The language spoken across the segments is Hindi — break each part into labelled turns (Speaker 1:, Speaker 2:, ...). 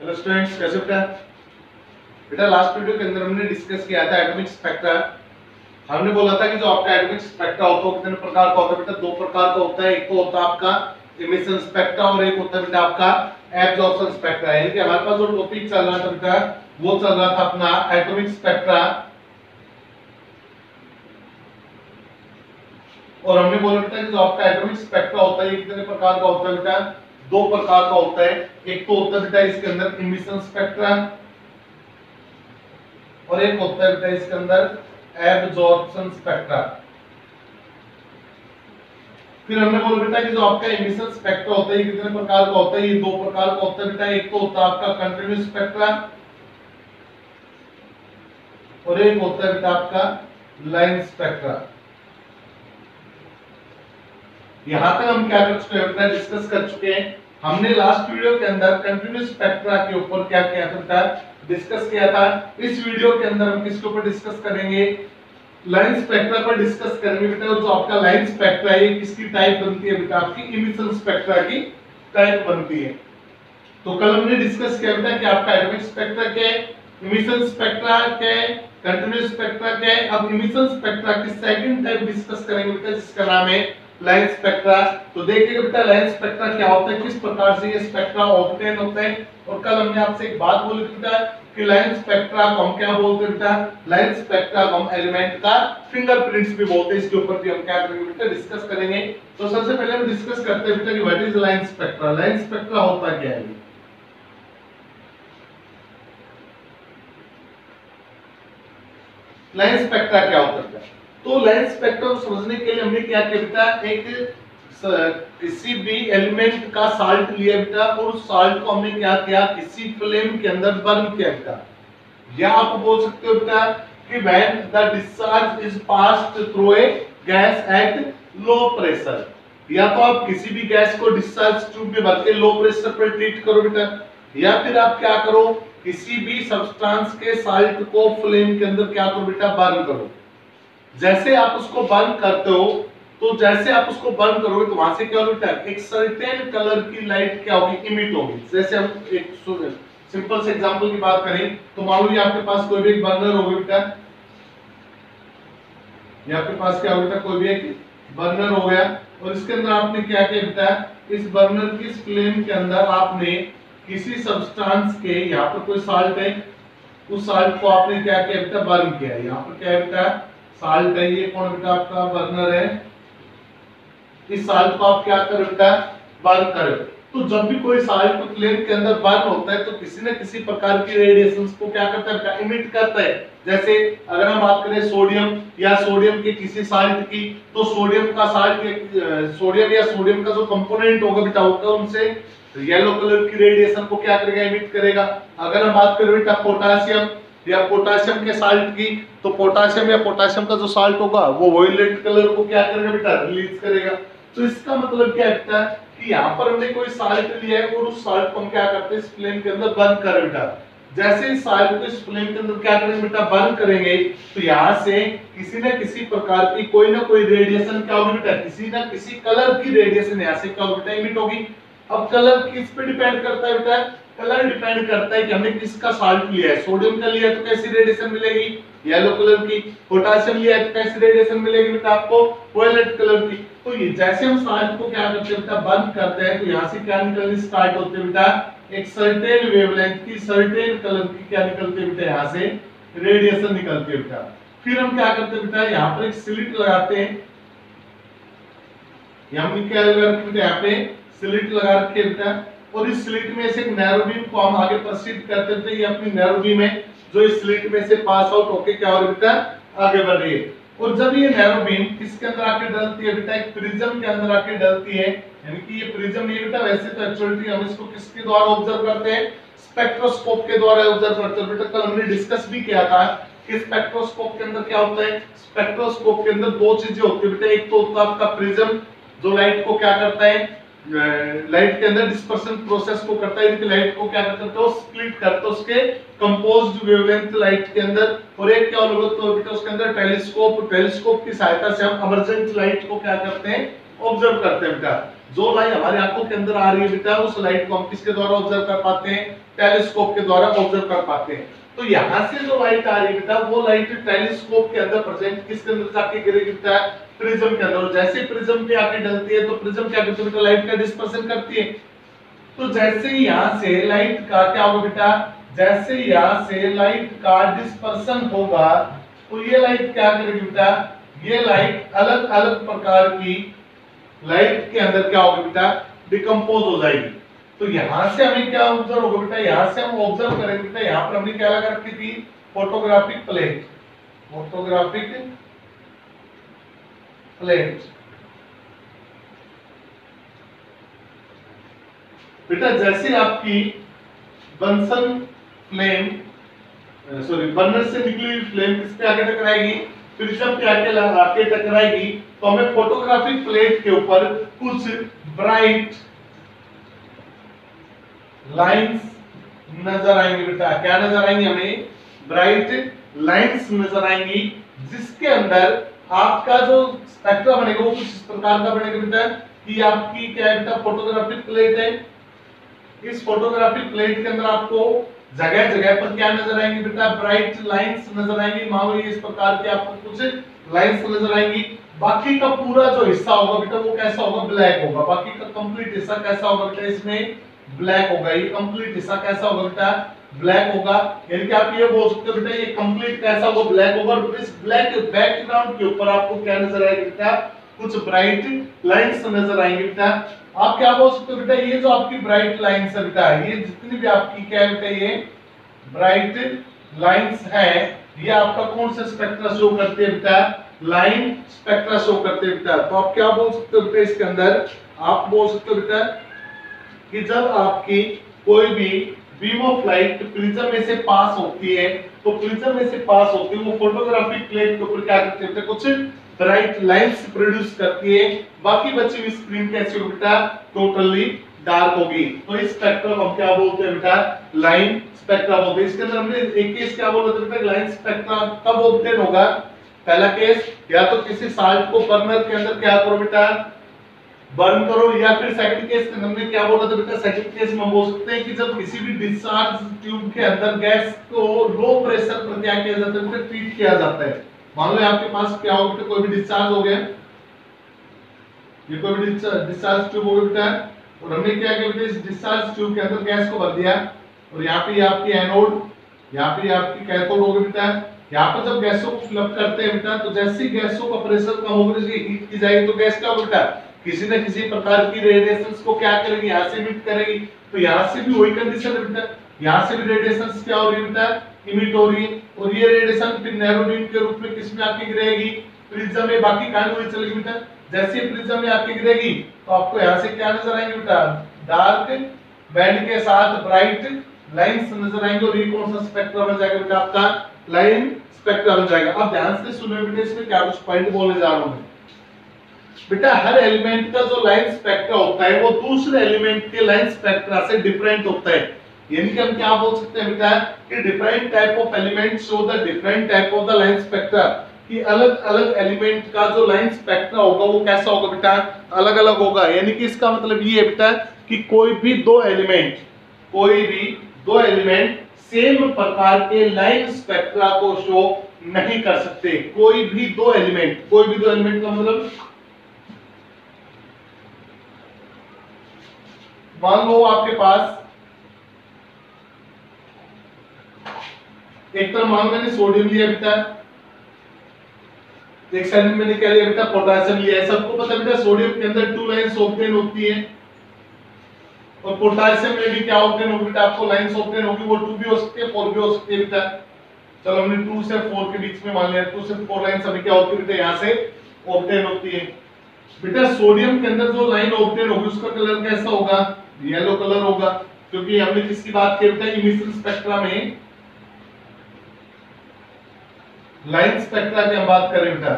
Speaker 1: हेलो स्टूडेंट्स, कैसे बेटा? बेटा लास्ट वीडियो के अंदर हमने डिस्कस किया था एटॉमिक स्पेक्ट्रा। हमने बोला था कि जो आपका एटॉमिक स्पेक्ट्रा होता है कितने प्रकार का होता है बेटा? दो प्रकार का होता है। एक तो होता है आपका इमिशन स्पेक्ट्रा और एक होता है बेटा आपका एब्जॉर्प्शन स्पेक्ट्रा। यानी कि हमारे पास जो टॉपिक चल रहा था बेटा वो चल रहा था अपना एटॉमिक स्पेक्ट्रा। और हमने बोला बेटा कि जो आपका एटॉमिक स्पेक्ट्रा होता है ये कितने प्रकार का होता है बेटा? दो प्रकार का होता है। एक तो होता है बेटा इसके अंदर इमिशन स्पेक्ट्रा और एक होता है बेटा इसके अंदर एब्जॉर्प्शन स्पेक्ट्रा। फिर हमने बोला बेटा कि जो आपका इमिशन स्पेक्ट्रा होता है ये कितने प्रकार का होता है? ये दो प्रकार का होता है बेटा। एक तो होता है आपका कंटीन्यूअस स्पेक्ट्रा और एक होता है बेटा आपका लाइन स्पेक्ट्रा। यहां तक हम क्या कर चुके हैं बेटा? डिस्कस कर चुके हैं। हमने लास्ट वीडियो के अंदर कंटीन्यूअस स्पेक्ट्रा के ऊपर क्या किया था बेटा? डिस्कस किया था। इस वीडियो के अंदर हम किसके ऊपर डिस्कस करेंगे? लाइन स्पेक्ट्रा पर डिस्कस करेंगे बेटा। और जो आपका लाइन स्पेक्ट्रा है किसकी टाइप बनती है बेटा? आपकी इमिशन स्पेक्ट्रा की टाइप बनती है। तो कल हमने डिस्कस किया बेटा कि आपका एटॉमिक स्पेक्ट्रा क्या है, इमिशन स्पेक्ट्रा क्या है, कंटीन्यूअस स्पेक्ट्रा क्या है। अब इमिशन स्पेक्ट्रा की सेकंड टाइप डिस्कस करेंगे बेटा जिसका नाम है लाइन स्पेक्ट्रा। तो देखिएगा बेटा लाइन स्पेक्ट्रा क्या होता है, किस प्रकार से ये स्पेक्ट्रा ऑब्टेन होता है। और कल हमने आपसे एक बात बोली थी बेटा कि लाइन स्पेक्ट्रा को हम क्या बोलते हैं बेटा? लाइन स्पेक्ट्रा को हम एलिमेंट का फिंगरप्रिंट्स भी बोलते हैं। इसके ऊपर भी हम क्या करेंगे बेटा? डिस्कस करेंगे। तो सबसे पहले हम डिस्कस करते हैं बेटा कि what is line spectra. Line spectra होता क्या है? लाइन स्पेक्ट्रा क्या होता है? तो लाइन स्पेक्ट्रा को समझने के लिए हमने क्या किया बेटा? एक किसी भी एलिमेंट का साल्ट लिया बेटा और उस साल्ट को हमने क्या किया? किसी फ्लेम के अंदर बर्न किया बेटा। या आप बोल सकते हो बेटा कि when the discharge is passed through a gas at low pressure. या तो आप किसी भी गैस को डिस्चार्ज ट्यूब में भर के लो प्रेशर पर ट्रीट करो बेटा, या फिर आप क्या करो? किसी भी सब्सटेंस के साल्ट को फ्लेम के अंदर क्या करो बेटा? बर्न करो। जैसे आप उसको बर्न करते हो तो जैसे आप उसको बर्न करोगे तो वहां से क्या होगा बेटा? एक सर्टेन कलर की लाइट क्या होगी? इमिट होगी। जैसे हम एक सिंपल से एग्जांपल की बात करें तो मान लो आपके पास कोई भी एक बर्नर होगा बेटा, ये आपके पास क्या होगा बेटा? कोई भी एक बर्नर हो गया और इसके अंदर आपने क्या किया बेटा? इस बर्नर की फ्लेम के अंदर आपने किसी सब्सटेंस के, यहाँ पर कोई साल्ट है, उस साल्ट को आपने क्या किया बेटा? बर्न किया। यहाँ पर क्या है बेटा? साल्ट है। ये कौन बेटा? आपका बर्नर है। इस साल्ट को आप क्या करो बेटा? बर्न करो। तो जब भी कोई साल्ट फ्लेम के अंदर बर्न होता है तो किसी न किसी प्रकार की रेडिएशंस को क्या करता है बेटा? इमिट करता है। जैसे अगर हम बात करें सोडियम या सोडियम के किसी साल्ट की, तो सोडियम का साल्ट सोडियम या सोडियम का जो कंपोनेंट होगा बेटा वो कौन से येलो कलर की रेडिएशन को क्या करेगा? इमिट करेगा। अगर हम बात करें बेटा पोटासियम या पोटासियम के साल्ट की, तो पोटासियम या पोटासियम का जो साल्ट होगा वो वोयलेट कलर को क्या करेगा बेटा? रिलीज करेगा। तो इसका मतलब क्या है कि यहाँ पर हमने कोई साल्ट लिया है और उस साल्ट को हम क्या करते हैं? इस फ्लेम के अंदर बर्न करें बेटा। जैसे इस साल्ट को इस फ्लेम के अंदर क्या करेंगे बेटा? बर्न करेंगे तो यहाँ से किसी न किसी प्रकार की कोई ना कोई रेडिएशन क्या होगी बेटा? किसी ना किसी कलर की रेडिएशन यहाँ से क्या होगी बेटा? इमिट होगी। अब कलर किस पे डिपेंड करता है बेटा? कलर डिपेंड करता है कि हमने किसका साल्ट लिया है। सोडियम का लिया है तो कैसी रेडिएशन मिलेगी? येलो कलर की। पोटासियम लिया है तो कैसी रेडिएशन मिलेगी बेटा आपको? वायलेट कलर की। तो ये जैसे हम साल्ट को क्या करते हैं बेटा? बंद करते हैं तो यहाँ से क्या निकलनी स्टार्ट होते हैं बेटा? एक सर्टेन वेवलेंथ की, सर्टेन कलर की क्या निकलती है बेटा? यहाँ से रेडिएशन निकलती है बेटा। फिर हम क्या करते हैं बेटा? यहाँ पर एक स्लिट लगाते हैं। यहाँ क्या लगा रखे बेटा? यहाँ पे स्लिट लगा रखे बेटा और इस स्लिट में से एक नैरो बीम को हम आगे प्रोसीड करते थे। ये अपनी नैरो बीम है जो इस स्लिट में से पास आउट होके क्या हो रही है बेटा? आगे बढ़ रही है। और जब ये नैरो बीम किसके अंदर आके डलती है बेटा? एक प्रिज्म के अंदर आके डलती है। यानी कि ये प्रिज्म ये बेटा वैसे तो एक्चुअली हम इसको किसके द्वारा ऑब्जर्व करते हैं? स्पेक्ट्रोस्कोप के द्वारा ऑब्जर्व करते हैं बेटा। कल हमने डिस्कस भी किया था कि स्पेक्ट्रोस्कोप के अंदर क्या होता है? स्पेक्ट्रोस्कोप के अंदर दो चीजें होती है बेटा। एक तो होता है आपका प्रिज्म जो लाइट को क्या करता है? लाइट के अंदर डिस्पर्शन प्रोसेस को करता है। इनकी लाइट को क्या करता है? तो स्प्लिट करता है उसके कंपोज्ड वेवलेंथ लाइट के अंदर। और एक क्या होगा तो बेटा उसके अंदर टेलीस्कोप, टेलीस्कोप की सहायता से हम एमर्जेंट लाइट को क्या करते हैं? ऑब्जर्व करते हैं बेटा। जो लाइट हमारी आंखों के अंदर आ रही है बेटा, उस लाइट को हम किसके द्वारा ऑब्जर्व कर पाते हैं? टेलीस्कोप के द्वारा ऑब्जर्व कर पाते हैं। तो यहाँ से जो लाइट आ रही है बेटा, वो लाइट टेलीस्कोप के अंदर प्रेजेंट किसके अंदर जाके गिरेगी बेटा? प्रिज्म के अंदर। जैसे प्रिज्म पे आके डलती है तो प्रिज्म क्या करती है बेटा? लाइट का डिस्पर्सन करती है। तो जैसे ही यहाँ से लाइट का क्या होगा बेटा? जैसे यहाँ से लाइट का डिस्पर्सन होगा तो ये लाइट क्या करेगी बेटा? ये लाइट अलग अलग प्रकार की लाइट के अंदर क्या होगी बेटा? डिकम्पोज हो जाएगी। तो यहां से हमें क्या ऑब्जर्व होगा बेटा? यहां से हम ऑब्जर्व करेंगे बेटा, यहां पर हमने क्या लगा रखी थी? Photographic plate. फोटोग्राफिक प्लेट बेटा, जैसे आपकी बंसन फ्लेम बर्नर से निकली हुई फ्लेम किस पे आके टकराएगी? प्रिज्म पे आके टकराएगी, तो हमें फोटोग्राफिक प्लेट के ऊपर कुछ ब्राइट लाइंस नजर आएंगी बेटा। क्या नजर आएंगी? हमें ब्राइट लाइंस नजर आएंगी, जिसके अंदर आपका जो स्पेक्ट्रा बनेगा वो कुछ इस प्रकार का बनेगा बेटा कि आपकी क्या है बेटा? फोटोग्राफिक प्लेट है। इस फोटोग्राफिक प्लेट के अंदर आपको जगह जगह पर क्या नजर आएंगी बेटा? ब्राइट लाइंस नजर आएंगी। मान लो इस प्रकार के आपको कुछ लाइंस नजर आएंगी। बाकी का पूरा जो हिस्सा होगा बेटा वो कैसा होगा? ब्लैक होगा। बाकी का कंप्लीट हिस्सा कैसा होगा बेटा? इसमें ब्लैक होगा। ये कंप्लीट हिस्सा कैसा होगा बेटा? ब्लैक होगा। यानी कि आप ये बोल सकते हो बेटा ये कंप्लीट कैसा होगा? ब्लैक होगा। और इस ब्लैक बैकग्राउंड के ऊपर आपको क्या नजर आएगा बेटा? कुछ ब्राइट लाइंस नजर आएंगे बेटा। आप क्या बोल सकते हो बेटा? ये जो आपकी ब्राइट लाइंस है बेटा, ये जितनी भी आपकी क्या है बेटा? ये ब्राइट लाइंस है, ये आपका कौन सा स्पेक्ट्रा शो करते हैं बेटा? लाइन स्पेक्ट्रा शो करते हैं बेटा। तो आप क्या बोल सकते हो बेटा इसके अंदर? आप बोल सकते हो बेटा कि जब आपकी कोई भी बीम ऑफ लाइट प्रिज्म में से पास होती है, तो प्रिज्म में से पास होती है वो फोटोग्राफिक प्लेट के ऊपर क्या करते हैं? कुछ ब्राइट लाइंस प्रोड्यूस करती है। बाकी बची हुई स्क्रीन कैसी होगी बेटा? टोटली डार्क होगी। तो इस स्पेक्ट्रम हम क्या बोलते हैं बेटा? लाइन स्पेक्ट्रा बोलते हैं। इसके अंदर हमने एक केस क्या बोला था बेटा? लाइन स्पेक्ट्रा कब ऑब्टेन होगा? पहला केस, या तो किसी साल्ट को बर्नर के अंदर क्या करो बेटा? बर्न करो, या फिर सेकंड केस के अंदर क्या बोला था बेटा? सेकंड केस में हम बोल सकते हैं कि जब किसी भी डिस्चार्ज ट्यूब के अंदर गैस को लो प्रेशर पर क्या किया जाता है? ट्रीट किया जाता है। मान लो आपके पास क्या हो बेटा? कोई भी डिस्चार्ज हो गया, ये कोई भी डिस्चार्ज ट्यूब हो गया बेटा, और हमने क्या किया बेटा? इस डिस्चार्ज ट्यूब के अंदर गैस को भर दिया, और यहाँ पे आपकी एनोड, यहाँ पे आपकी कैथोड हो गई बेटा। यहाँ पर जब गैसों को फिलअप करते हैं बेटा, तो जैसे ही गैसों का प्रेशर कम होगा, हीट की जाएगी, तो गैस क्या होगा बेटा? किसी न किसी प्रकार की रेडिएशंस को क्या करेगी? यहाँ से इमिट करेगी। तो यहाँ से भी वही कंडीशन है बेटा, यहाँ से भी रेडिएशंस क्या हो रही है बेटा? इमिट हो रही है। और ये रेडिएशन फिर नैरो बीम के रूप में किसमें आके गिरेगी? प्रिज्म में। बाकी कहानी वही चलेगी बेटा। जैसे ही प्रिज्म में आके गिरेगी तो आपको यहाँ से क्या नजर आएंगे बेटा? डार्क बैंड के साथ ब्राइट लाइंस नजर आएंगे, और ये कौन सा स्पेक्ट्रा बन जाएगा बेटा? आपका लाइन स्पेक्ट्रा बन जाएगा। अब ध्यान से सुनो बेटा, इसमें क्या कुछ पॉइंट बोले जा रहा हूं बेटा। हर एलिमेंट का जो लाइन स्पेक्ट्रा होता है वो दूसरे एलिमेंट के लाइन स्पेक्ट्रा से डिफरेंट होता है। यानी कि हम क्या बोल सकते हैं बेटा कि different type of element show the different type of the line spectra, कि अलग अलग एलिमेंट का जो लाइन स्पेक्ट्रा होगा वो कैसा होगा बेटा? अलग अलग होगा। यानी कि इसका मतलब ये है बेटा कि कोई भी दो एलिमेंट सेम प्रकार के लाइन स्पेक्ट्रा को शो नहीं कर सकते। कोई भी दो एलिमेंट का मतलब, मान लो आपके पास एक तरफ मान मैंने सोडियम लिया बेटा, एक साइड में मैंने क्या लिया बेटा? पोटेशियम लिया है। सबको पता बेटा सोडियम के अंदर 2 लाइंस ऑब्टेन होती है, और पोटेशियम में भी क्या ऑब्टेन होगी बेटा? आपको लाइंस ऑब्टेन होगी, वो 2 भी हो सकती है 4 भी हो सकती है बेटा। चलो हमने 2 से 4 के बीच में मान लिया, 2 से 4 लाइंस अभी क्या होती है बेटा? यहाँ से ऑब्टेन होती है बेटा। सोडियम के अंदर जो लाइन ऑब्टेन होगी उसका कलर कैसा होगा? येलो कलर होगा, क्योंकि हमने किसकी बात की बेटा? इमिशन स्पेक्ट्रा में लाइन स्पेक्ट्रा की हम बात करें बेटा।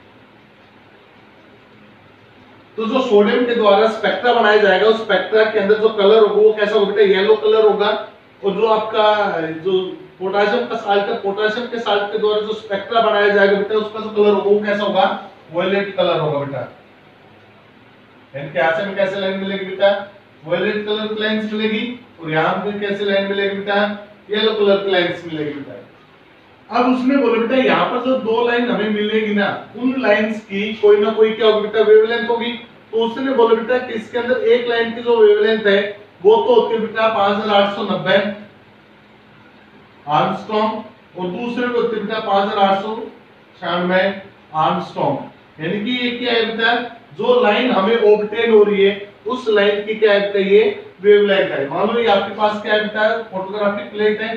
Speaker 1: तो जो सोडियम के द्वारा स्पेक्ट्रा बनाया जाएगा उस स्पेक्ट्रा के अंदर जो कलर होगा वो कैसा होगा बेटा? येलो कलर होगा। और जो आपका जो पोटेशियम का साल्ट है, पोटेशियम के साल्ट के द्वारा जो स्पेक्ट्रा बनाया जाएगा बेटा उसका जो कलर होगा वो कैसा होगा? वायलेट कलर होगा बेटा। यानी कि यहाँ से हमें कैसे लाइन मिलेगी बेटा, वॉयलेट कलर की लाइंस मिलेगी, और यहाँ पे कैसे लाइन मिलेगी बेटा, येलो कलर की लाइंस मिलेगी बेटा। अब उसने बोला बेटा यहाँ पर जो दो लाइन हमें मिलेगी ना, उन लाइंस की कोई ना कोई क्या होगी बेटा, वेवलेंथ होगी। तो उसने बोला बेटा कि इसके अंदर एक लाइन की जो वेवलेंथ है वो तो होती है बेटा 5890 आर्मस्ट्रॉन्ग, और दूसरे को होती है बेटा 5896 आर्मस्ट्रॉन्ग। यानी कि ये क्या है बेटा, जो लाइन हमें ऑब्टेन हो रही है उस लाइन की क्या है बेटा, ये वेवलेंथ है। मान लो ये आपके पास क्या है बेटा, फोटोग्राफिक प्लेट है।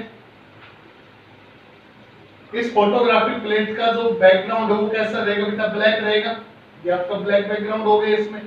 Speaker 1: इस फोटोग्राफिक प्लेट का जो बैकग्राउंड है वो कैसा रहेगा बेटा, ब्लैक रहेगा। ये आपका ब्लैक बैकग्राउंड हो गया, इसमें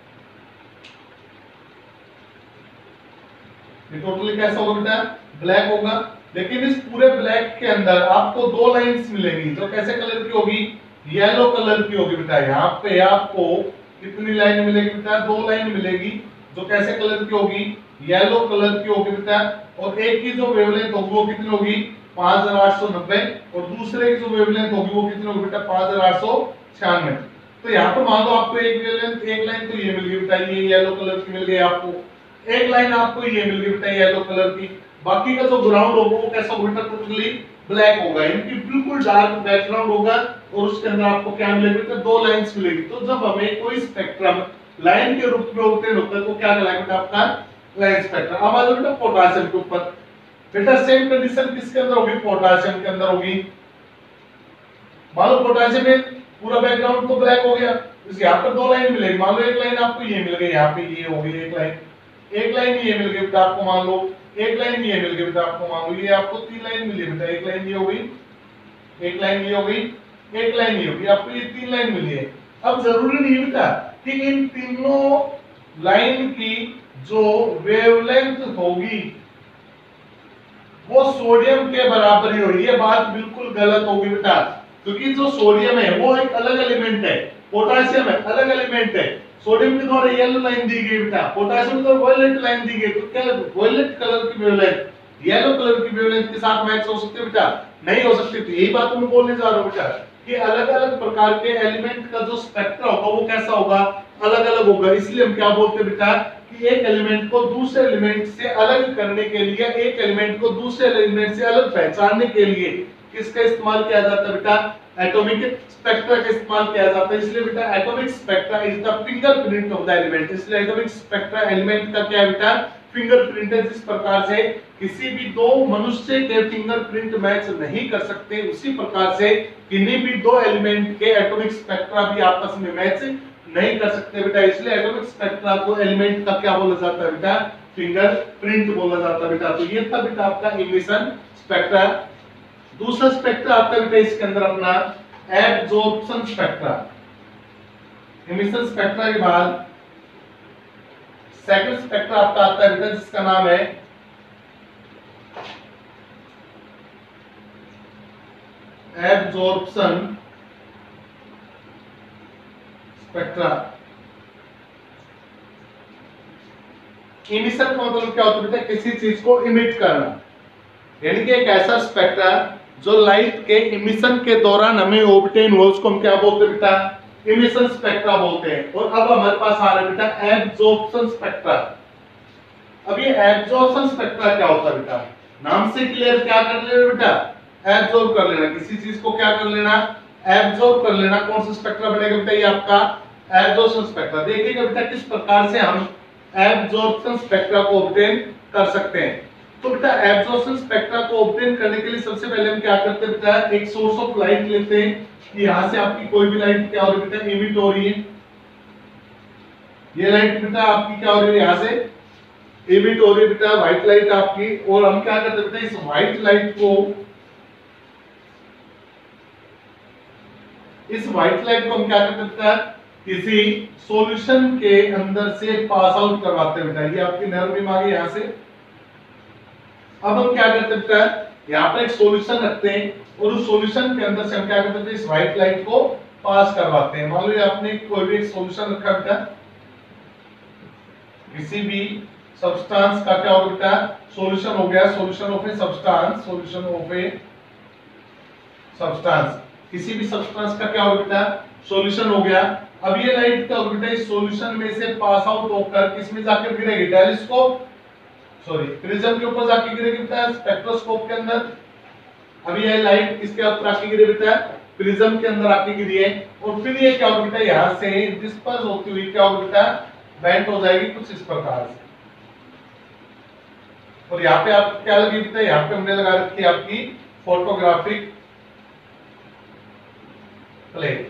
Speaker 1: ये टोटली कैसा होगा बेटा, ब्लैक होगा। लेकिन इस पूरे ब्लैक के अंदर आपको दो लाइंस मिलेंगी जो कैसे कलर की होगी, येलो कलर की होगी बेटा। यहाँ पे आपको कितनी लाइन मिलेगी बेटा, दो लाइन मिलेगी जो कैसे कलर की होगी, येलो कलर की होगी बेटा। और एक की जो वेवलेंथ होगी वो कितनी होगी, 5890, और दूसरे की जो वेवलेंथ होगी वो कितनी होगी बेटा, 5896। तो यहाँ पर मान लो आपको एक वेवलेंथ, एक लाइन तो ये मिल गई बेटा, ये येलो कलर की मिल गई आपको, एक लाइन आपको ये मिल गई बेटा येलो कलर की। बाकी का जो ग्राउंड होगा वो कैसा होगा बेटा, टोटली ब्लैक होगा, इनकी बिल्कुल डार्क बैकग्राउंड होगा, और उसके अंदर आपको क्या मिलेगी बेटा, दो लाइंस मिलेगी। तो जब हमें कोई स्पेक्ट्रम लाइन के रूप में ऑब्टेन होता है तो क्या कहलाएगा बेटा, आपका लाइन स्पेक्ट्रम। अब आ जाओ बेटा पोटेशियम के ऊपर। बेटा सेम कंडीशन किसके अंदर होगी, पोटेशियम के अंदर होगी। मान लो पोटेशियम में पूरा बैकग्राउंड तो ब्लैक हो गया, यहाँ पर दो लाइन मिलेगी। मान लो एक लाइन आपको ये मिल गई, यहाँ पे ये होगी एक लाइन, एक लाइन ये मिल गई बेटा आपको, मान लो एक लाइन ये मिल गई बेटा आपको, मान लो ये आपको तीन लाइन मिली बेटा, एक लाइन ये हो गई, एक लाइन ये हो गई, एक लाइन ये हो गई, आपको ये तीन लाइन मिली है। अब जरूरी नहीं है बेटा कि इन तीनों लाइन की जो वेवलेंथ होगी वो सोडियम के बराबर ही होगी। ये बात बिल्कुल गलत होगी बेटा, क्योंकि जो सोडियम है वो एक अलग एलिमेंट है, पोटेशियम है अलग एलिमेंट है। सोडियम के द्वारा येलो लाइन दी गई बेटा, पोटेशियम के द्वारा वायलेट लाइन दी गई। तो क्या वायलेट कलर की वेवलेंथ येलो कलर की वेवलेंथ के साथ मैच हो सकती है बेटा, नहीं हो सकती। तो यही बात मैं बोलने जा रहा हूं बेटा कि अलग अलग प्रकार के एलिमेंट का जो स्पेक्ट्रा होगा वो कैसा होगा, अलग अलग होगा। इसलिए हम क्या बोलते हैं बेटा कि एक एलिमेंट को दूसरे एलिमेंट से अलग करने के लिए, एक एलिमेंट को दूसरे एलिमेंट से अलग पहचानने के लिए किसका इस्तेमाल किया जाता है बेटा, एटॉमिक स्पेक्ट्रा का इस्तेमाल किया जाता है। इसलिए बेटा atomic spectra is the fingerprint of the element. इसलिए एटॉमिक स्पेक्ट्रा एलिमेंट का क्या है बेटा, फिंगरप्रिंट है। जिस प्रकार से किसी भी दो मनुष्य के फिंगरप्रिंट मैच नहीं कर सकते, उसी प्रकार से किन्हीं भी दो एलिमेंट के एटॉमिक स्पेक्ट्रा भी आपस में मैच नहीं कर सकते बेटा। इसलिए एटॉमिक स्पेक्ट्रा को एलिमेंट का क्या बोला जाता है बेटा, फिंगरप्रिंट बोला जाता है बेटा। तो ये था बेटा आपका इमिशन स्पेक्ट्रा। दूसरा स्पेक्ट्रा आपका बेटा इसके अंदर अपना एब्जॉर्प्शन स्पेक्ट्रा। इमिशन स्पेक्ट्रा के बाद सेकंड स्पेक्ट्रा आपका आता है बेटा जिसका नाम है एब्जॉर्प्शन स्पेक्ट्रा। इमिशन का मतलब क्या होता है बेटा, किसी चीज को इमिट करना, यानी कि एक ऐसा स्पेक्ट्रा जो लाइट के इमिशन के दौरान हमें ऑब्टेन हुआ उसको हम क्या बोलते हैं बेटा, इमिशन स्पेक्ट्रा बोलते हैं। और अब हमारे पास आ रहा है बेटा एब्जॉर्प्शन स्पेक्ट्रा। अब ये एब्जॉर्प्शन स्पेक्ट्रा क्या होता है बेटा, नाम से क्लियर क्या कर लेना बेटा, एब्जॉर्ब कर लेना, किसी चीज को क्या कर लेना, एब्जॉर्ब कर लेना। कौन सा स्पेक्ट्रा बनेगा बेटा, ये आपका एब्जॉर्प्शन स्पेक्ट्रा। देखिएगा बेटा किस प्रकार से हम एब्जॉर्प्शन स्पेक्ट्रा को ऑब्टेन कर सकते हैं। तो बेटा एब्जॉर्प्शन स्पेक्ट्रा को ऑब्टेन करने के लिए सबसे पहले हम क्या करते हैं बेटा, एक सोर्स ऑफ लाइट लेते हैं कि यहां से आपकी कोई भी लाइट क्या हो रही है बेटा, इमिट हो रही है। ये लाइट बेटा आपकी क्या हो रही है, यहां से इमिट हो रही है बेटा, व्हाइट लाइट आपकी। और हम क्या करते हैं बेटा, इस व्हाइट लाइट को हम क्या करते हैं बेटा, किसी सॉल्यूशन के अंदर से पास आउट करवाते हैं बेटा। ये आपकी नर्व बीम आ गई यहां से। अब हम क्या करते हैं बेटा, यहाँ पर एक सॉल्यूशन रखते हैं और उस सॉल्यूशन के अंदर से हम क्या करते हैं, इस व्हाइट लाइट को पास करवाते हैं। मान लो आपने कोई भी एक सॉल्यूशन रखा बेटा, किसी भी सब्सटेंस का क्या होगा बेटा, सॉल्यूशन हो गया, solution of a substance, solution of a substance, किसी भी सब्सटेंस का क्या होगा बेटा, सॉल्यूशन हो गया। अब ये लाइट क्या होगी बेटा, इस सॉल्यूशन में से पास आउट होकर किसमें जाकर गिरेगी, टेलीस्कोप सॉरी प्रिज्म के ऊपर जाके गिरेगी बेटा, स्पेक्ट्रोस्कोप के अंदर। अब ये लाइट किसके ऊपर आके गिरी बेटा, प्रिज्म के अंदर आके गिरी है, और फिर ये क्या होगा बेटा, यहाँ से डिस्पर्स होती हुई क्या होगा बेटा, बेंट हो जाएगी कुछ इस प्रकार से। और यहाँ पे आप क्या लगी बेटा, यहाँ पे हमने लगा रखी है आपकी फोटोग्राफिक प्लेट।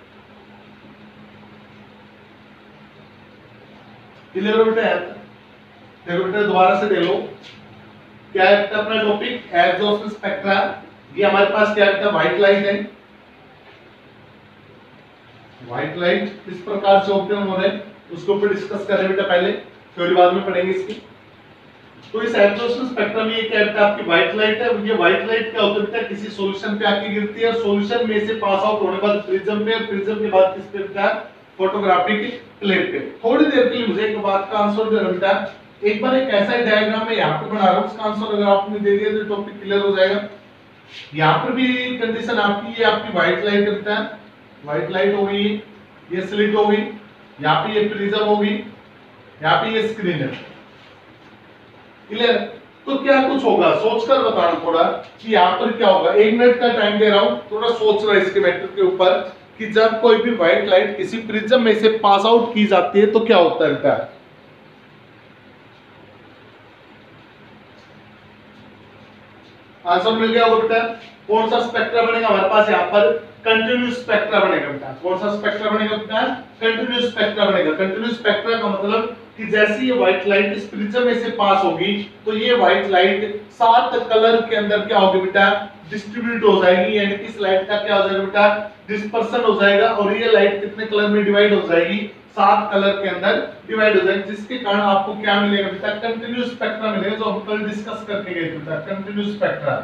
Speaker 1: क्लियर हो बेटा, देखो बेटा दोबारा से देख लो, क्या है अपना टॉपिक एब्जॉर्प्शन स्पेक्ट्रा। ये हमारे पास क्या है, व्हाइट लाइट है, व्हाइट लाइट इस प्रकार से ऑब्टेन हो रहे हैं, उसके ऊपर डिस्कस कर रहे हैं बेटा, पहले थ्योरी बाद में पढ़ेंगे इसकी। तो इस एब्जॉर्प्शन स्पेक्ट्रा में ये क्या है, आपकी व्हाइट लाइट है। ये व्हाइट लाइट क्या होता है, किसी सॉल्यूशन पे आके गिरती है, सॉल्यूशन में से पास आउट होने के बाद प्रिज्म पे, प्रिज्म के बाद किस पे बेटा, फोटोग्राफिक प्लेट पे। थोड़ी देर के लिए मुझे एक बात का आंसर देना बेटा, एक बार एक ऐसा डायग्राम मैं यहाँ पे बना रहा हूँ, उसका आंसर अगर आपने दे दिया तो टॉपिक क्लियर हो जाएगा। यहाँ पर भी कंडीशन आपकी, ये आपकी व्हाइट लाइट करता है, व्हाइट लाइट हो गई, ये स्लिट हो गई, यहाँ पे ये प्रिज्म हो गई, यहाँ पे ये स्क्रीन है। क्लियर? तो क्या कुछ होगा, सोचकर बताना थोड़ा कि यहाँ पर क्या होगा। 1 मिनट का टाइम दे रहा हूँ, थोड़ा सोच रहा है इसके मैटर के ऊपर कि जब कोई भी व्हाइट लाइट किसी प्रिज्म में से पास आउट की जाती है तो क्या होता है। आंसर मिल गया होगा बेटा। कौन सा स्पेक्ट्रा बनेगा हमारे पास, यहाँ पर कंटिन्यूस स्पेक्ट्रा बनेगा बेटा। कौन सा स्पेक्ट्रा बनेगा बेटा, कंटिन्यूस स्पेक्ट्रा बनेगा। कंटिन्यूस स्पेक्ट्रा का मतलब कि जैसे ये व्हाइट लाइट इस प्रिज्म में से पास होगी तो ये व्हाइट लाइट 7 कलर के अंदर क्या होगी बेटा, डिस्ट्रीब्यूट हो जाएगी, यानी कि इस लाइट का क्या हो जाएगा बेटा, डिस्पर्सन हो जाएगा, और ये लाइट कितने कलर में डिवाइड हो जाएगी, 7 कलर के अंदर डिवाइड हो जाएगी, जिसके कारण आपको क्या मिलेगा बेटा, कंटिन्यूस स्पेक्ट्रा मिलेगा, जो हम कल डिस्कस करके गए बेटा, कंटिन्यूस स्पेक्ट्रा।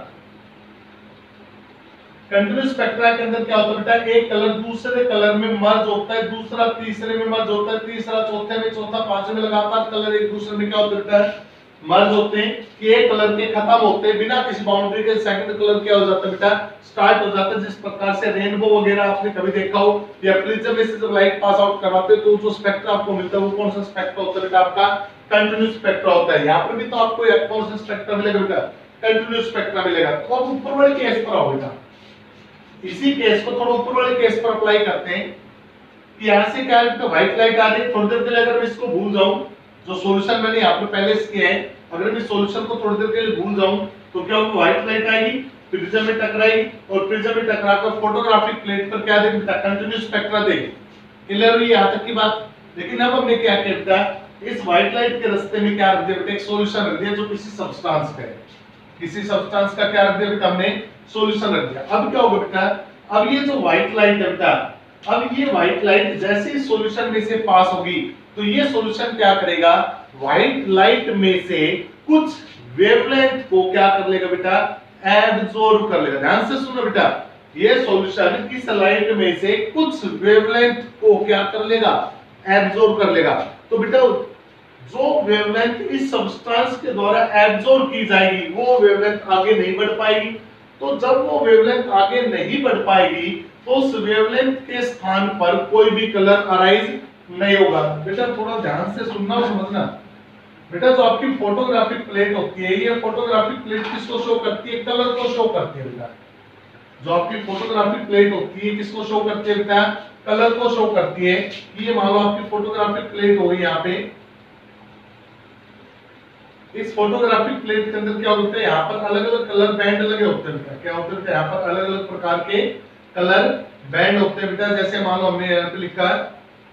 Speaker 1: कंटिन्यूस स्पेक्ट्रा के अंदर क्या होता है बेटा, एक कलर दूसरे कलर में मर्ज होता है, दूसरा तीसरे में मर्ज होता है, तीसरा चौथे में, चौथा पांचवें में, लगातार कलर एक दूसरे में क्या होता है, मर्ज होते हैं, कि एक कलर के खत्म होते हैं बिना किसी बाउंड्री के, सेकंड कलर क्या हो जाता है बेटा, स्टार्ट हो जाता है। जिस प्रकार से रेनबो वगैरह आपने कभी देखा हो, या प्रिज्म में से जब लाइट पास आउट करवाते हैं तो जो स्पेक्ट्रा आपको मिलता है वो कौन सा स्पेक्ट्रा होता है बेटा, आपका कंटिन्यूस स्पेक्ट्रा होता है। यहाँ पर भी तो आपको एक कौन सा स्पेक्ट्रा मिलेगा बेटा, कंटिन्यूस स्पेक्ट्रा मिलेगा। तो अब ऊपर वाले केस पर आओ बेटा, इसी केस को थोड़ा ऊपर वाले केस पर अप्लाई करते हैं कि यहाँ से क्या है, व्हाइट लाइट आ रही है, थोड़ी देर के लिए अगर मैं इसको भूल जाऊं, जो सॉल्यूशन मैंने यहाँ पे पहले किया है, अगर मैं सॉल्यूशन को थोड़ी देर के लिए भूल जाऊं तो क्या होगा, व्हाइट लाइट आएगी, प्रिज्म में टकराएगी, और प्रिज्म में टकराकर फोटोग्राफिक प्लेट पर क्या देगी, कंटिन्यूस स्पेक्ट्रा देगी। क्लियर हुई यहाँ तक की बात। लेकिन अब हमने क्या किया बेटा, इस व्हाइट लाइट के रास्ते में क्या रख दिया बेटा, एक सॉल्यूशन रख दिया जो किसी सब्सटेंस का है, किसी सब्सटेंस का क्या रख दिया बेटा, हमने सॉल्यूशन रख दिया। अब क्या होगा बेटा, अब ये जो व्हाइट लाइट है बेटा, अब ये व्हाइट लाइट जैसे ही सॉल्यूशन में से पास होगी तो ये सॉल्यूशन क्या करेगा, व्हाइट लाइट में से कुछ वेवलेंथ को क्या कर लेगा बेटा, एब्जॉर्ब कर लेगा। ध्यान से सुनो बेटा, ये सॉल्यूशन किस लाइट में से कुछ वेवलेंथ को क्या कर लेगा, एब्जॉर्ब कर लेगा। तो बेटा जो वेवलेंथ इस सब्सटेंस के द्वारा एब्जॉर्ब की जाएगी वो वेवलेंथ आगे नहीं बढ़ पाएगी। तो जब वो वेवलेंथ आगे नहीं बढ़ पाएगी तो उस वेवलेंथ के स्थान पर कोई भी कलर अराइज नहीं होगा। बेटा थोड़ा ध्यान से सुनना और समझना बेटा, जो आपकी फोटोग्राफिक प्लेट होती है, ये फोटोग्राफिक प्लेट किसको शो करती है, कलर को शो करती है बेटा। जो आपकी फोटोग्राफिक प्लेट होती है किसको शो करती है बेटा, कलर को शो करती है। ये मान लो आपकी फोटोग्राफिक प्लेट हो गई, यहाँ पे इस फोटोग्राफिक प्लेट के अंदर क्या होता है, यहाँ पर अलग अलग कलर बैंड लगे होते हैं। क्या होते हैं, यहाँ पर अलग अलग प्रकार के कलर बैंड होते हैं बेटा। जैसे मान लो हमने यहाँ पे लिखा है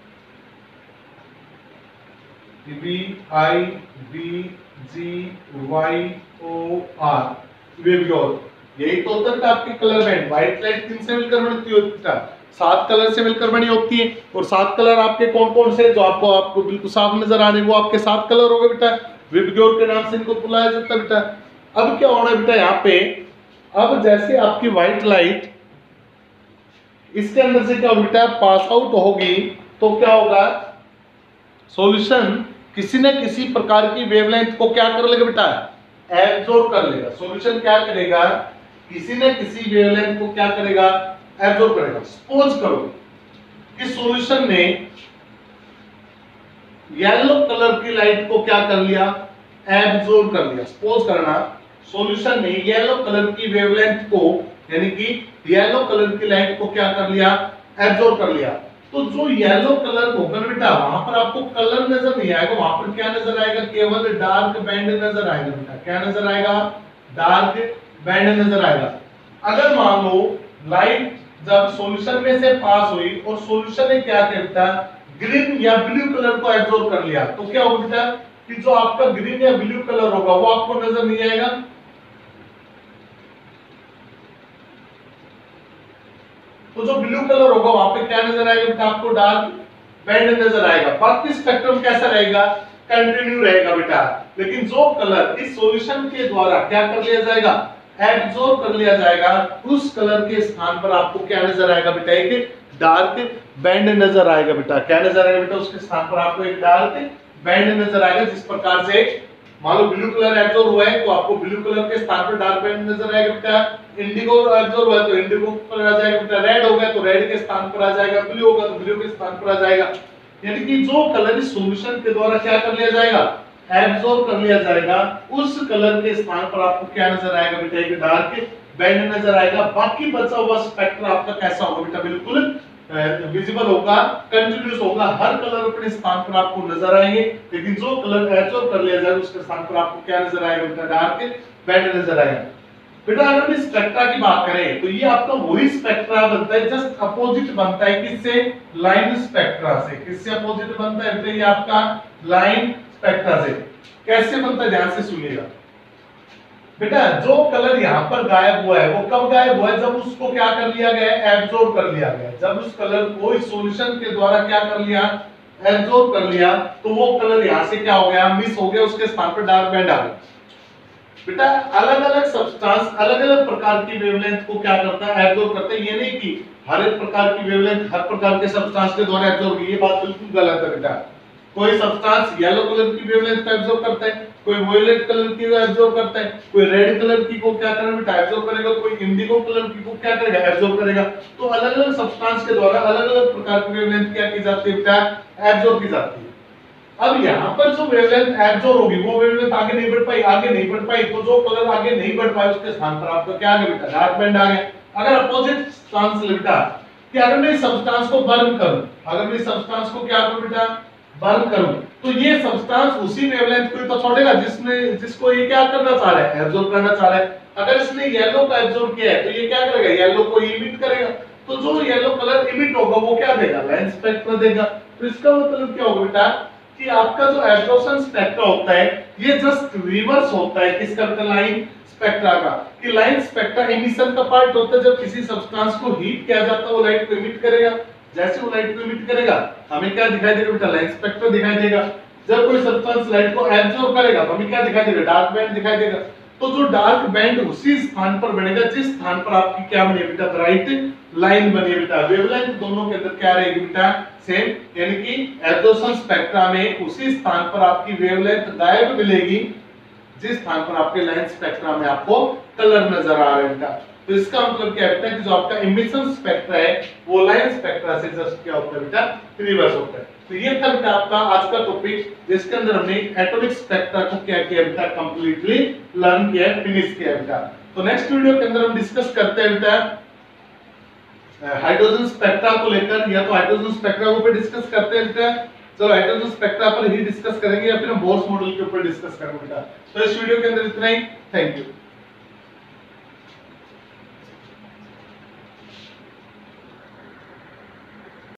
Speaker 1: VIVGYOR, यही तो होता है आपके कलर बैंड। व्हाइट लाइट किन से मिलकर बनती होती है, 7 कलर से मिलकर बनी होती है। और 7 कलर आपके कौन कौन से, जो आपको बिल्कुल साफ नजर आ रहे हैं वो आपके 7 कलर हो गए बेटा। विबग्योर के नाम से इनको बुलाया जाता है बेटा। अब क्या होना है बेटा, यहाँ पे अब जैसे आपकी व्हाइट लाइट इसके अंदर से क्या बेटा पास आउट होगी तो क्या होगा, सॉल्यूशन किसी न किसी प्रकार की वेवलेंथ को क्या कर लेगा बेटा, एब्जॉर्ब कर लेगा। सॉल्यूशन क्या करेगा, किसी न किसी वेवलेंथ को क्या करेगा, एब्जॉर्ब करेगा। सपोज करो कि सॉल्यूशन ने येलो कलर की लाइट को क्या कर लिया, एब्जॉर्ब कर लिया। सपोज करना सॉल्यूशन ने येलो कलर की वेवलेंथ को, यानी कि येलो कलर की लाइट को क्या कर लिया, एब्जॉर्ब कर लिया। तो जो येलो कलर होगा बेटा वहां पर आपको कलर नजर नहीं आएगा, वहां पर क्या नजर आएगा, केवल डार्क बैंड नजर आएगा बेटा। क्या नजर आएगा, डार्क बैंड नजर आएगा। अगर मान लो लाइट जब सॉल्यूशन में से पास हुई और सॉल्यूशन ने क्या किया बेटा, ग्रीन या ब्लू कलर को एब्जॉर्ब कर लिया, तो क्या होगा बेटा कि जो आपका ग्रीन या ब्लू कलर होगा वो आपको नजर नहीं आएगा। तो जो ब्लू कलर होगा वहां पे क्या नजर आएगा बेटा, आपको डार्क बैंड नजर आएगा। बाकी स्पेक्ट्रम कैसा रहेगा, कंटिन्यू रहेगा बेटा। लेकिन जो कलर इस सॉल्यूशन के द्वारा क्या कर लिया जाएगा, एब्जॉर्ब कर लिया जाएगा, उस कलर के स्थान पर आपको क्या नजर आएगा बेटा, एक डार्क बैंड नजर आएगा बेटा। क्या नजर आएगा बेटा, उसके स्थान पर आपको एक डार्क बैंड नजर आएगा। जिस प्रकार से मान लो ब्लू कलर एब्जॉर्ब हुआ है तो आपको ब्लू कलर के स्थान पर डार्क बैंड नजर आएगा बेटा। इंडिगो एब्जॉर्ब हुआ है तो इंडिगो पर आ जाएगा बेटा। रेड हो गया तो रेड के स्थान पर आ जाएगा, ब्लू होगा तो ब्लू के स्थान पर आ जाएगा। यानी कि जो कलर इस सॉल्यूशन के द्वारा क्या कर लिया जाएगा, एब्जॉर्ब कर लिया जाएगा, उस कलर के स्थान पर आपको क्या नजर आएगा बेटा, एक डार्क बैंड नजर आएगा। बाकी बचा हुआ स्पेक्ट्रम आपका कैसा होगा बेटा, बिल्कुल विजिबल होगा, कंटिन्यूअस होगा। हर कलर अपने स्थान पर आपको नजर आएंगे, लेकिन जो कलर एब्जॉर्ब कर लिया जाए उसके स्थान पर आपको क्या नजर आएगा बेटा, डार्क बैंड नजर आएगा। बेटा अगर हम स्पेक्ट्रा की बात करें तो ये आपका वही स्पेक्ट्रा बनता है, जस्ट अपोजिट बनता है किससे, लाइन स्पेक्ट्रा से। किससे अपोजिट बनता है बेटा, ये आपका लाइन स्पेक्ट्रा से। कैसे बनता है, ध्यान से सुनिएगा बेटा। जो कलर यहाँ पर गायब हुआ है वो कब गायब हुआ है, जब उसको क्या कर लिया गया है, एब्जॉर्ब कर लिया गया। जब उस कलर को इस सॉल्यूशन के द्वारा क्या कर लिया, एब्जॉर्ब कर लिया, तो वो कलर यहाँ से क्या हो गया, मिस हो गया, उसके स्थान पर डार्क बैंड आ गया। बेटा अलग अलग सब्सटेंस अलग अलग प्रकार की वेवलेंथ को क्या करता है, एब्जॉर्ब करता है। ये नहीं कि हर एक प्रकार की वेवलेंथ हर प्रकार के सब्सटेंस के द्वारा एब्जॉर्ब की, ये बात बिल्कुल गलत है बेटा। कोई सब्सटेंस येलो कलर की वेवलेंथ को एब्जॉर्ब करता है, कोई वायलेट कलर की को एब्जॉर्ब करता है, कोई रेड कलर की को क्या करेगा बेटा, एब्जॉर्ब करेगा, कोई इंडिगो कलर की को क्या करेगा, एब्जॉर्ब करेगा। तो अलग अलग सब्सटेंस के द्वारा अलग अलग प्रकार की वेवलेंथ क्या की जाती है बेटा, एब्जॉर्ब की जाती है। अब यहाँ पर जो वेवलेंथ एब्जॉर्ब होगी वो वेवलेंथ आगे नहीं बढ़ पाई, आगे नहीं बढ़ पाई, तो जो कलर आगे नहीं बढ़ पाया उसके स्थान पर आपका क्या आ गया बेटा, डार्क बैंड आ गया। अगर अपोजिट स्टांस ले बेटा कि अगर मैं इस सब्सटेंस को बर्न करूं, अगर मैं इस सब्सटेंस को क्या करूं बेटा, बर्न करूं, तो ये सब्सटेंस उसी वेवलेंथ को तो छोड़ेगा जिसको ये क्या करना चाह रहा है, एब्जॉर्ब करना चाह रहा है। अगर इसने येलो का एब्जॉर्ब किया है तो ये क्या करेगा, येलो को इमिट करेगा। तो जो येलो कलर इमिट होगा वो क्या देगा, लाइन स्पेक्ट्रा देगा। तो इसका मतलब क्या होगा बेटा कि आपका जो एब्जॉर्प्शन स्पेक्ट्रा होता है ये जस्ट रिवर्स होता है किसका, लाइन स्पेक्ट्रा का। कि लाइन स्पेक्ट्रा एमिशन का पार्ट होता है, जब किसी सब्सटेंस को हीट किया जाता है वो लाइट को इमिट करेगा। जैसे वो लाइट को इमिट करेगा हमें क्या दिखाई देगा बेटा, लाइन स्पेक्ट्रा दिखाई देगा। जब कोई सब्सटेंस लाइट को एब्जॉर्ब करेगा तो हमें क्या दिखाई देगा, डार्क बैंड दिखाई देगा। तो जो डार्क बैंड उसी स्थान पर बनेगा जिस स्थान पर आपकी क्या बनी बेटा, ब्राइट लाइन बनी बेटा। वेवलेंथ दोनों के अंदर क्या रहेगी बेटा, सेम, यानी कि एब्जॉर्प्शन स्पेक्ट्रा में उसी स्थान पर आपकी वेवलेंथ गायब मिलेगी जिस स्थान पर आपके लाइन स्पेक्ट्रा में आपको कलर नजर आ रहे हैं। तो इसका मतलब क्या है कि जो आपका इमिशन स्पेक्ट्रा है वो लाइन स्पेक्ट्रा से जस्ट क्या होता है बेटा, रिवर्स होता है। तो ये था बेटा आपका आज का टॉपिक, जिसके अंदर हमने एटॉमिक स्पेक्ट्रा को क्या किया बेटा, कंप्लीटली लर्न किया, फिनिश किया बेटा। तो नेक्स्ट वीडियो के अंदर हम डिस्कस करते हैं बेटा हाइड्रोजन स्पेक्ट्रा को लेकर, या तो हाइड्रोजन स्पेक्ट्रा को डिस्कस करते हैं बेटा। चलो हाइड्रोजन स्पेक्ट्रा पर ही डिस्कस करेंगे या फिर हम बोर्स मॉडल के ऊपर डिस्कस करेंगे बेटा। तो इस वीडियो के अंदर इतना ही, थैंक यू।